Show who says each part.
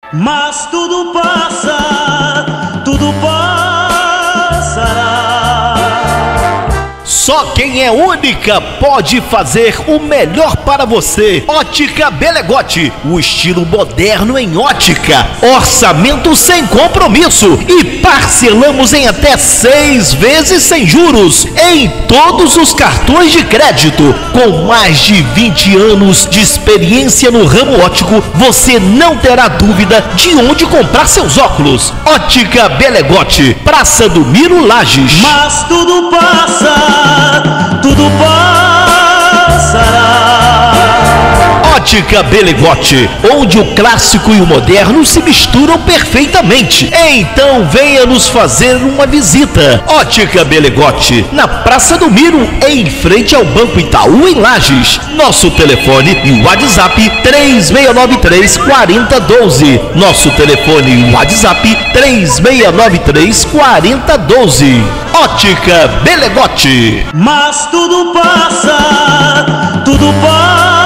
Speaker 1: Mas tudo passa, tudo passará.
Speaker 2: Só quem é única pode fazer o melhor para você. Ótica Belegotti, o estilo moderno em ótica. Orçamento sem compromisso e parcelamos em até 6 vezes sem juros em todos os cartões de crédito. Com mais de 20 anos de experiência no ramo óptico, você não terá dúvida de onde comprar seus óculos. Ótica Belegotti, Praça do Miro, Lages.
Speaker 1: Mas tudo passa, tudo passará.
Speaker 2: Ótica Belegotti, onde o clássico e o moderno se misturam perfeitamente. Então venha nos fazer uma visita. Ótica Belegotti, na Praça do Miro, em frente ao Banco Itaú, em Lages. Nosso telefone e WhatsApp 3693-4012. Nosso telefone e WhatsApp 3693-4012. Ótica Belegotti.
Speaker 1: Mas tudo passa, tudo passa.